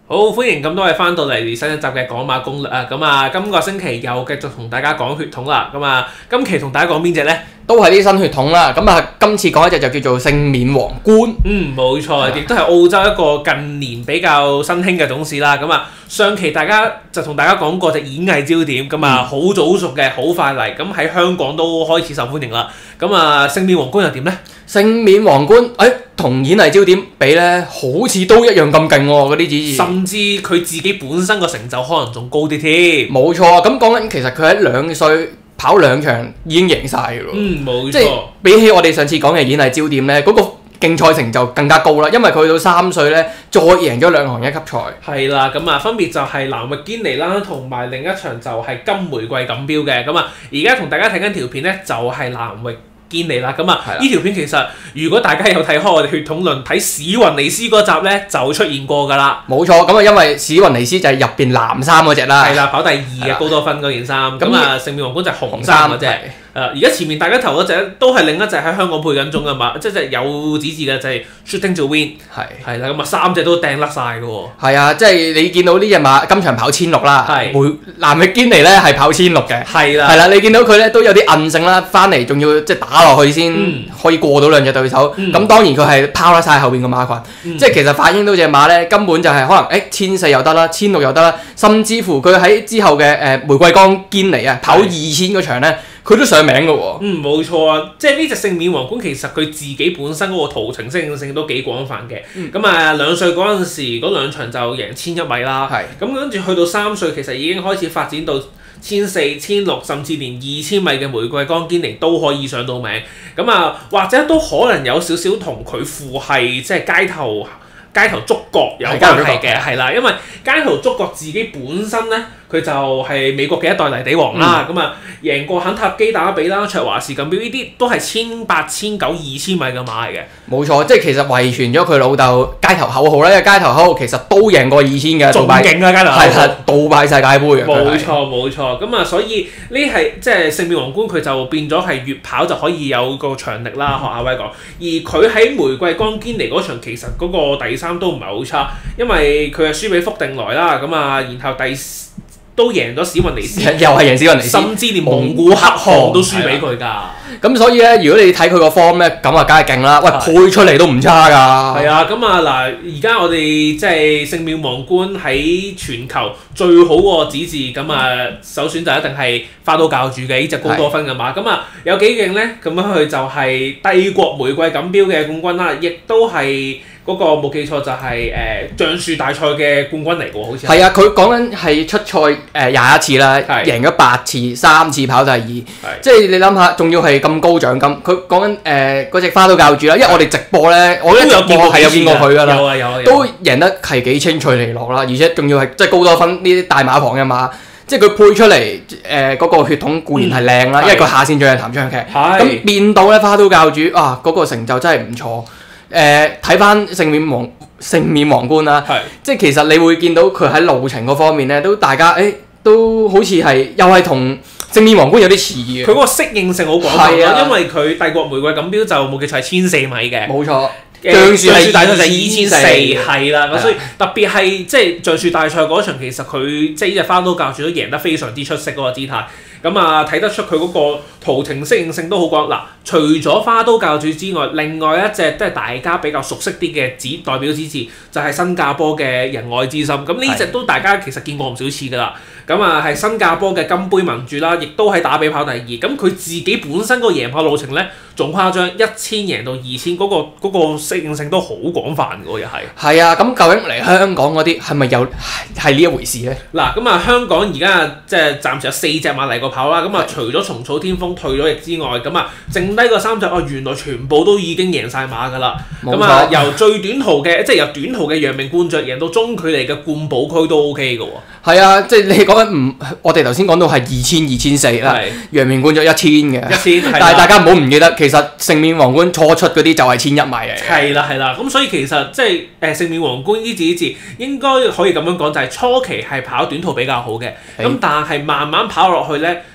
好，歡迎咁多位翻到嚟新一集嘅港馬攻略啊！咁啊，今個星期又繼續同大家講血統啦。咁啊，今期同大家講邊隻呢？ 都係啲新血統啦。咁啊，今次講一隻就叫做聖冕皇冠。 冇錯，亦都係澳洲一個近年比較新興嘅種氏啦。咁啊，上期大家就同大家講過隻演藝焦點，咁啊好早熟嘅，好快嚟，咁喺香港都開始受歡迎啦。咁啊，聖冕皇冠又點呢？ 聖冕皇冠，同演藝焦點比咧，好似都一樣咁勁喎，嗰啲指示。 甚至佢自己本身個成就可能仲高啲添。 冇錯，咁講緊其實佢喺2歲跑2場已經贏晒㗎咯。 冇錯。 即係比起我哋上次講嘅演藝焦點咧，嗰個競賽成就更加高啦，因為佢去到3歲咧，再贏咗2項一級賽。 係啦，咁啊分別就係藍域堅尼啦，同埋另一場就係金玫瑰錦標嘅。咁啊，而家同大家睇緊條片咧，就係藍域堅尼啦。咁啊，呢條片其實如果大家有睇開我哋血統論睇史雲尼斯嗰集咧，就出現過㗎啦。 冇錯，咁啊因為史雲尼斯就係入邊藍衫嗰隻啦。 係啦，跑第2嘅高多芬嗰件衫。咁啊，聖冕皇冠就係紅衫嗰隻。而家前面大家頭嗰隻都係另一隻喺香港配緊中㗎嘛，即係有指示嘅就係 Shooting to Win。係啦，咁啊3隻都掟甩晒㗎喎。 係啊，即係你見到呢隻馬今場跑1600啦，藍域堅尼咧係跑1600嘅。係啦，你見到佢咧都有啲韌性啦，翻嚟仲要即係打落去先可以過到2隻對手。咁當然佢係拋甩晒後邊個馬群，即係其實反映到隻馬咧根本就係可能1400又得啦，1600又得啦，甚至乎佢喺之後嘅玫瑰崗堅尼啊跑2000嗰場咧。佢都上名㗎喎。 冇錯啊，即係呢隻聖冕皇冠其實佢自己本身嗰個途程適應性都幾廣泛嘅。咁啊2歲嗰陣時嗰2場就贏1000米啦。咁跟住去到3歲其實已經開始發展到1400、1600甚至連2000米嘅玫瑰崗堅尼都可以上到名。咁啊或者都可能有少少同佢父系即係街頭觸角有關係嘅，係啦，因為街頭觸角自己本身咧，佢就係美國嘅一代泥地王啦，咁啊贏過肯塔基打比啦、卓華士錦標呢啲都係1800、1900、2000米嘅馬嚟嘅。 冇錯，即係其實遺傳咗佢老豆街頭口號啦，因為街頭口號其實都贏過2000嘅， 仲勁啊街頭口號，係啦， 杜拜世界盃嘅。 冇錯，咁啊所以呢係即係聖冕皇冠佢就變咗係越跑就可以有個長力啦，學阿威講。而佢喺玫瑰崗堅尼嗰場其實嗰個第3都唔係好差，因為佢係輸俾福定來啦，咁啊然後都贏咗史雲尼斯， 又係贏史雲尼斯， 甚至連蒙古黑汗都輸俾佢㗎。 咁所以咧，如果你睇佢個 form 咧，咁啊梗係勁啦。喂，配出嚟都唔差㗎。係啊，咁啊嗱，而家我哋即係聖冕皇冠喺全球最好嗰個指示，咁啊首選就一定係花都教主嘅呢隻高多芬嘅馬。咁啊有幾勁咧？咁樣佢就係帝國玫瑰錦標嘅冠軍啦，亦都係。嗰個冇記錯就係橡樹大賽嘅冠軍嚟喎，好似係啊！佢講緊係出賽21次啦，贏咗8次，3次跑第2，即係你諗下，仲要係咁高獎金。佢講緊嗰隻花都教主啦，因為我哋直播咧，我都有見過佢㗎啦， 有都贏得係幾清脆利落啦，而且仲要係即係高多芬呢啲大馬房嘅馬，即係佢配出嚟嗰個血統固然係靚啦，因為佢下線仲係譚昌劇，咁變到咧花都教主啊嗰個成就真係唔錯。睇翻聖冕皇冠啦，即係其實你會見到佢喺路程嗰方面咧，都大家都好似係又係同聖冕皇冠有啲似嘅。 佢嗰個適應性好廣泛咯，因為佢帝國玫瑰錦標就冇記錯係1400米嘅。 冇錯， 橡樹大賽就2400，係啦。咁所以特別係即係橡樹大賽嗰場，其實佢即係呢隻花都教主都贏得非常之出色嗰個姿態。咁啊睇得出佢嗰個途程適應性都好廣。嗱，除咗花都教主之外，另外一隻都係大家比較熟悉啲嘅代表指示，就係新加坡嘅仁愛之心。咁呢隻都大家其實見過唔少次㗎啦。咁啊係新加坡嘅金杯盟主啦，亦都喺打比跑第2。咁佢自己本身個贏跑路程咧仲誇張，1000贏到2000，嗰個適應性都好廣泛㗎喎，又係。 係啊，咁究竟嚟香港嗰啲係咪有係呢一回事咧？ 嗱，咁啊香港而家即係暫時有4隻馬嚟過跑啦。咁啊除咗蟲草天風退咗役之外，咁啊剩低個3隻原來全部都已經贏晒馬㗎啦。咁啊由最短途嘅即係由短途嘅陽明冠爵贏到中距離嘅冠寶區都 OK 㗎喎。 係啊，即係你講緊我哋頭先講到係2000、2400啦，陽明冠爵1000嘅。1000，但係大家唔好唔記得，其實聖冕皇冠初出嗰啲就係1100米嚟嘅。 係啦，咁所以其實即係聖冕皇冠呢字應該可以咁樣講，就係初期係跑短途比較好嘅。咁但係慢慢跑落去咧。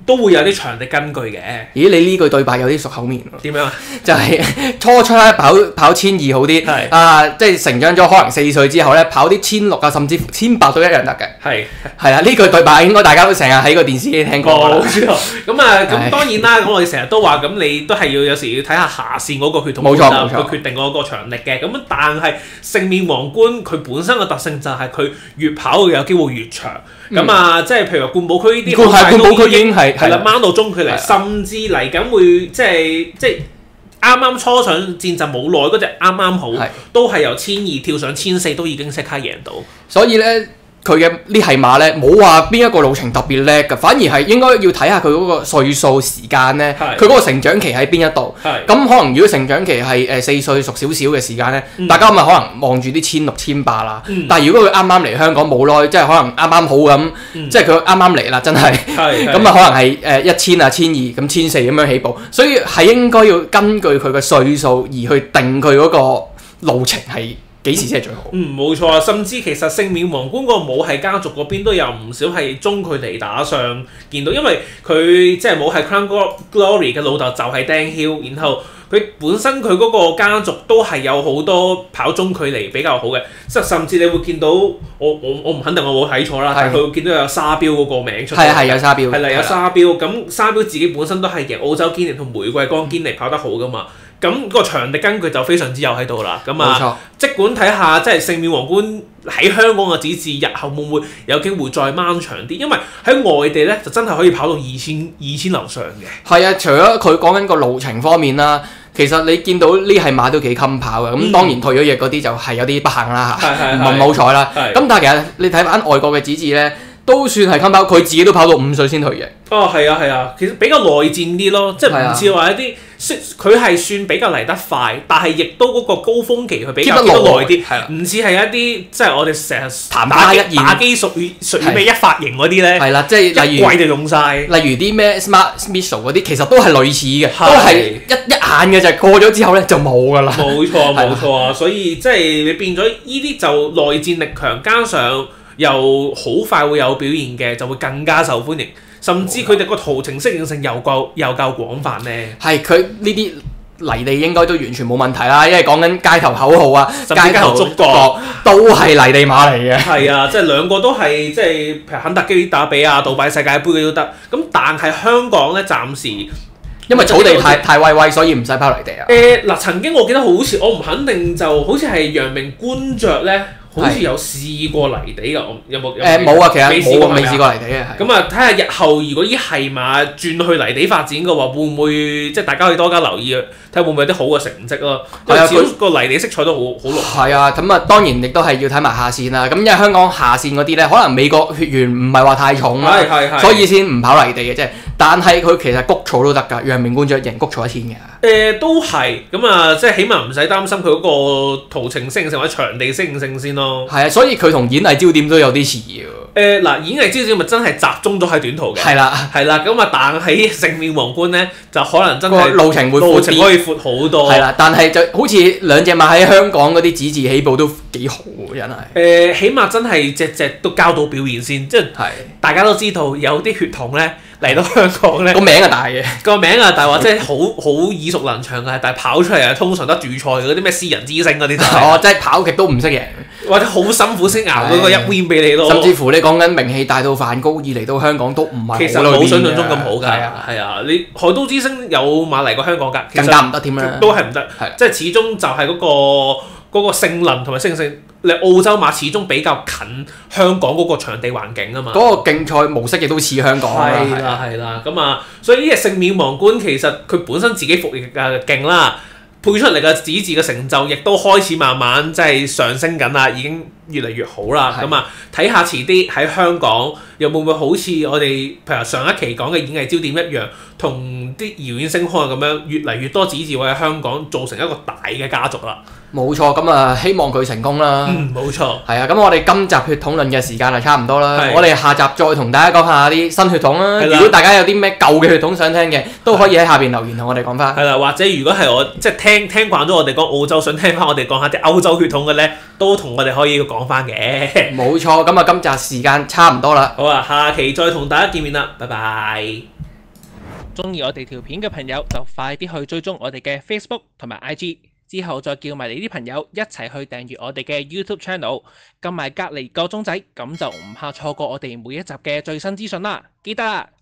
都會有啲場地根據嘅。 咦，你呢句對白有啲熟口面喎。 點樣啊？ 就係初出咧跑1200好啲，即係成長咗可能4歲之後咧跑啲1600啊，甚至乎1800都一樣得嘅。係啦，呢句對白應該大家都成日喺個電視機聽過啦。 咁啊，咁當然啦，咁我哋成日都話，咁你都係有時要睇下下線嗰個血統冇錯去決定嗰個場力嘅。咁但係聖冕皇冠佢本身嘅特性就係佢越跑有機會越長。咁啊，即係譬如話冠寶區呢啲， 冠寶區已經係啦，掹到中距離，甚至嚟緊會即係啱啱初上戰陣冇耐嗰隻啱啱好，都係由1200跳上1400都已經即刻贏到。所以咧，佢嘅呢係馬咧，冇話邊一個路程特別叻㗎，反而係應該要睇下佢嗰個歲數時間咧，佢嗰個成長期喺邊一度。咁可能如果成長期係4歲熟少少嘅時間咧，大家咪可能望住啲1600、1800啦。但係如果佢啱啱嚟香港冇耐，即係可能啱啱好咁，即係佢啱啱嚟啦，真係。咁啊，可能係1000啊、1200咁1400咁樣起步，所以係應該要根據佢嘅歲數而去定佢嗰個路程係幾時先係最好？冇錯啊！甚至其實聖冕皇冠個母系家族嗰邊都有唔少係中距離打上見到，因為佢即係母系 Crown Glory 嘅老豆就係 Dan Hill，然後佢本身佢嗰個家族都係有好多跑中距離比較好嘅，甚至你會見到我唔肯定我冇睇錯啦，但係佢會見到有沙標嗰個名出嚟，係有沙標，係啦有沙標，咁沙標自己本身都係贏澳洲堅尼同玫瑰崗堅尼跑得好噶嘛。咁個場地根據就非常之有喺度啦，咁啊，即管睇下即係聖冕皇冠喺香港嘅指示，日後會唔會有機會再掹長啲？因為喺外地咧就真係可以跑到2000樓上嘅。係啊，除咗佢講緊個路程方面啦，其實你見到呢係馬都幾襟跑嘅，咁當然退咗役嗰啲就係有啲不幸啦嚇，唔係好彩啦。咁但係其實你睇翻外國嘅指示咧，都算係襟跑，佢自己都跑到5歲先退役。哦，係啊，其實比較內戰啲咯，即係唔似話一啲。佢係算比較嚟得快，但係亦都嗰個高峰期佢比較耐啲，唔似係一啲即係我哋成日打機屬於咩一髮型嗰啲咧，係啦，即係例如一季就用晒，例如啲咩 Smart Missile 嗰啲，其實都係類似嘅，都係一眼嘅就過咗之後咧就冇㗎啦。冇錯啊，所以即係你變咗呢啲就內戰力強，加上又好快會有表現嘅，就會更加受歡迎。甚至佢哋個途程適應性又夠廣泛咧。係佢呢啲泥地應該都完全冇問題啦，因為講緊街頭口號啊，甚至街頭觸角都係泥地馬嚟嘅。係啊，即係兩個都係即係譬如肯特基打比啊、杜拜世界盃嘅都得。咁但係香港咧暫時因為草地太威，所以唔使拋泥地啊。嗱，曾經我記得好似我唔肯定，就好似係陽明官爵咧。好似有試過泥地㗎，有冇？冇啊，其實未試過泥地嘅。咁啊，睇下日後如果依係馬轉去泥地發展嘅話，會唔會即係大家可以多加留意啊？睇下會唔會有啲好嘅成績咯。係啊，佢個泥地色彩都好濃。係啊，咁啊當然亦都係要睇埋下線啦。咁因為香港下線嗰啲咧，可能美國血緣唔係話太重啦，所以先唔跑泥地嘅啫。但係佢其實谷草都得㗎，陽明官爵贏谷草1000嘅。都係咁啊，即係起碼唔使擔心佢嗰個途程適應性或者場地適應性先咯。係啊，所以佢同演藝焦點都有啲似嘅。嗱，演藝焦點咪真係集中咗喺短途嘅。係啦，咁啊，但係聖冕皇冠咧，就可能真係路程會闊啲，可以闊好多。係啦，但係就好似兩隻馬喺香港嗰啲指示起步都幾好喎，真係。起碼真係隻都交到表現先，即係大家都知道有啲血統咧。嚟到香港咧，個名係大嘅，個名啊大，或者好耳熟能詳嘅，但係跑出嚟啊，通常得主賽嗰啲咩私人之星嗰啲就係，即係跑極都唔識贏，或者好辛苦先熬嗰個一 win 俾你咯。甚至乎你講緊名氣大到梵高，以嚟到香港都唔係，其實冇想象中咁好㗎。係啊，你海都之星有馬嚟過香港㗎，更加唔得添啦，都係唔得，即係始終就係嗰個性能同埋適應性。你澳洲馬始終比較近香港嗰個場地環境啊嘛，嗰個競賽模式亦都似香港啦。係啦，咁啊，所以呢隻聖冕皇冠其實佢本身自己服役勁啦，配出嚟嘅指示嘅成就亦都開始慢慢即係上升緊啦，已經越嚟越好啦。咁啊，睇下遲啲喺香港又會唔會好似我哋譬如上一期講嘅演藝焦點一樣，同啲遙遠星空咁樣越嚟越多指示會喺香港造成一個大嘅家族啦。冇錯，咁啊希望佢成功啦。冇錯。係啊，咁我哋今集血統論嘅時間就差唔多啦。我哋下集再同大家講下啲新血統啦。如果大家有啲咩舊嘅血統想聽嘅，都可以喺下邊留言同我哋講翻。係啦，或者如果係我即係聽慣咗我哋講澳洲，想聽翻我哋講下啲歐洲血統嘅咧，都同我哋可以講翻嘅。冇錯，咁啊今集時間差唔多啦。好啊，下期再同大家見面啦，拜拜。 中意我哋條片嘅朋友就快啲去追蹤我哋嘅 Facebook 同埋 IG， 之後再叫埋你啲朋友一齊去訂閱我哋嘅 YouTube Channel， 撳埋隔離個鐘仔，咁就唔怕錯過我哋每一集嘅最新資訊啦！記得